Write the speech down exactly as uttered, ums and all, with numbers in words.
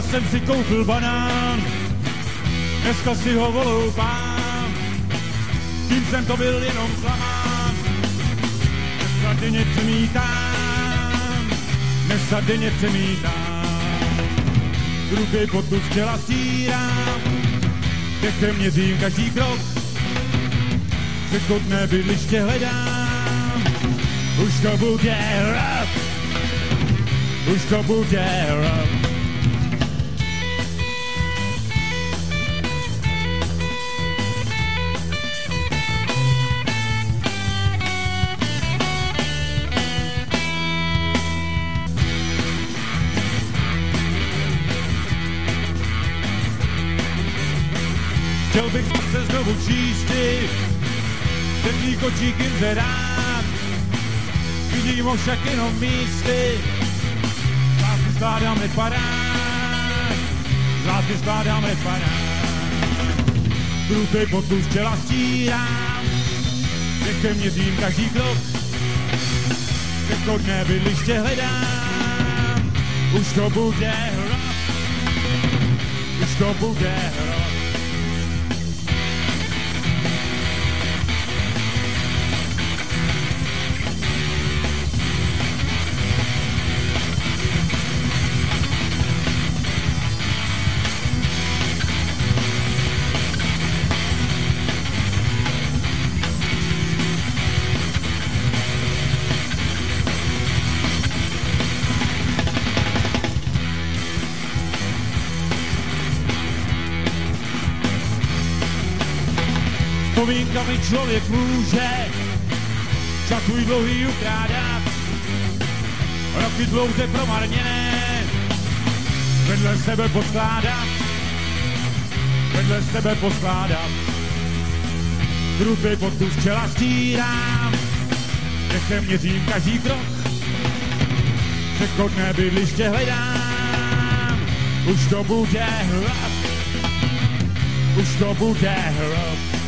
jsem si koupil banán, dneska si ho voloupám, tím jsem to byl jenom klamán. Dneska denně přemítám, dneska denně přemítám, hrubý potus těla stírám, dechem měřím každý krok, přechodné bydliště hledám, už to bude rok, už to bude rok. Chtěl bych se znovu čísty, ten kočík jim zvedám, vidím ho však jenom místy, zlátky skládám nepadám, zlátky skládám nepadám, krutej potus těla stírám, dechem měřím každý krok, přechodné bydliště hledám, už to bude rok, už to bude rok. Vzpomínkami člověk může čas svůj dlouhý ukrádat, roky dlouze promarněné, vedle sebe poskládat, vedle sebe poskládat. Hrubý potus čela stírám, dechem měřím každý krok, přechodné bydliště hledám, už to bude rok, už to bude rok.